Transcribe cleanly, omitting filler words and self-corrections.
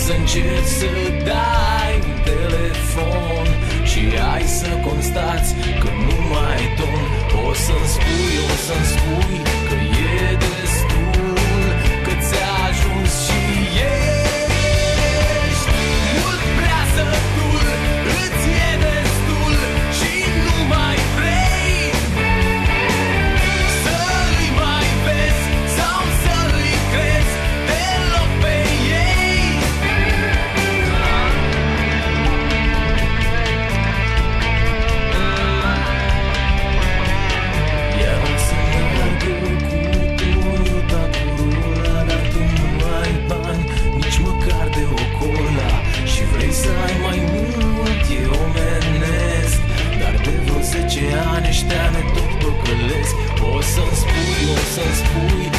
să încerci să dai un telefon și ai să constați că nu mai ton. O să-mi spui că e destul, că ți-a ajuns și ești mult prea sătul, îți e destul și nu mai vrei să-i mai vezi sau să-i crezi deloc pe ei. Iar o să meargă cu Toyota Corolla, dar tu nu ai bani, nici măcar de o cola. Și vrei să ai mai mult, e omenesc, dar de vreo 10 ani ăștia ne tot păcălesc. O să-mi spui